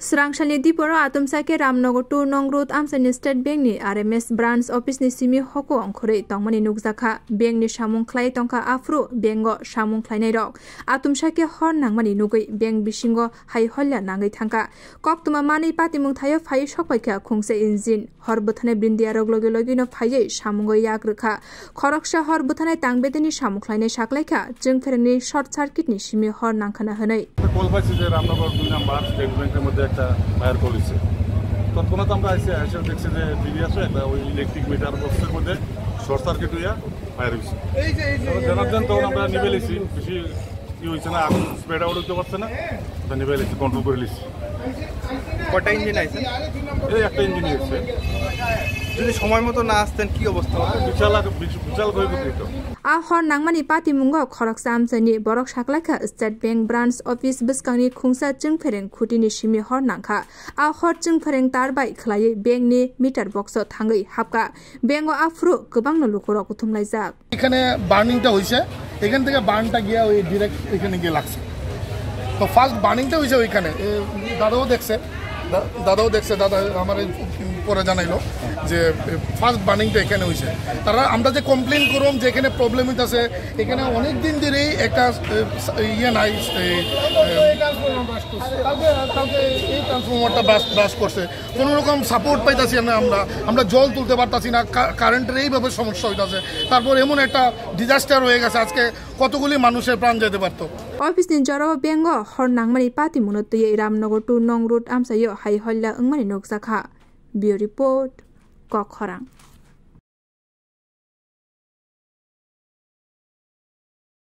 swrang dipor atumsake Ramanagar 2 nong road amchai State Bank ni RMS branch office ni simi hoko angkhorei tongmani nukjakha bank ni samung khlai tongkha afro banko samung khlainai rok atumsake hor nangmani nugui bank bisingo haihola nangai thangka koktuma mani pati mwng thayo phai sokpaikha khungse engine hor buthane brindia rok loge loge no phai samungo yagrukha khoroksa hor buthane tangbedeni samung khlainai saklaikha jengfereni short circuit ni simi hor nangkhana hanai Ramnagar 2 number state ব্যাংকের মধ্যে একটা fire call হয়েছে তৎক্ষণাৎ আমরা এসে দেখছি যে TV আছে একটা ওই ইলেকট্রিক মিটার বক্সের মধ্যে শর্ট সার্কিট হইয়া ফায়ার হয়েছে জানার তখন আমরা নিভে লেছি বেশি কি হয়েছে না আগুন স্প্রেড আউট হতে পারছে না নিভে লেছি কন্ট্রোল করে লেছি কটা ইঞ্জিন আছে এই একটা ইঞ্জিন হয়েছে যদি সময় মতো না আসতেন কি অবস্থা হতো বিশাল ক্ষয়ক্ষতি হতো hor nangmani pati mungo khoroksa amchani borok saklaikha State Bank branch office biskangni khungsa jengfereng khutini simi hor nangkha hor jengfereng tarbai khlai bank ni meter box o thangai hapka banko afro gobang no lukorok uthumlaijak এখানে বার্নিংটা হইছে এখান থেকে বার্নটা গিয়া ওই direct এখানে গিয়ে লাগছে তো ফার্স্ট বার্নিংটা হইছে ওইখানে দাদাও দেখছে দাদা আমার পরে জানাইলো যে ফার্স্ট বার্নিংটা এখানে হইছে তারা আমরা যে কমপ্লেইন করুম যে এখানে প্রবলেম হইতাছে এখানে অনেক দিন ধরেই একটা ইয়ে নাই কালকে এই ট্রান্সফরমারটা ব্রাশ করছে কোনো রকম সাপোর্ট পাইতাছি না আমরা জল তুলতে পারতাছি না কারেন্টের এইভাবে সমস্যা হইতাছে তারপর এমন একটা ডিজাস্টার হয়ে গেছে আজকে কতগুলি মানুষের প্রাণ যেতে পারতো office ni jarawa bengo hor nangmani pati munotwi Ramanagar 2 nong road amchai haihola ungmani nukjakha bio report Kotor